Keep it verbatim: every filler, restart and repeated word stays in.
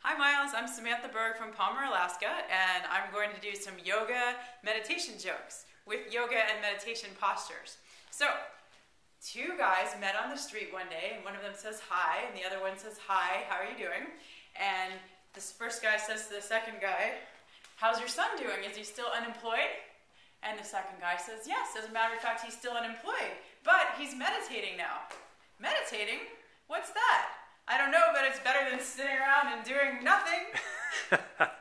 Hi Miles, I'm Samantha Berg from Palmer, Alaska, and I'm going to do some yoga meditation jokes with yoga and meditation postures. So, two guys met on the street one day, and one of them says hi, and the other one says hi, how are you doing? And this first guy says to the second guy, how's your son doing? Is he still unemployed? And the second guy says, yes, as a matter of fact, he's still unemployed, but he's meditating now. Meditating? What's that? I don't know, but it's better than sitting around and doing nothing.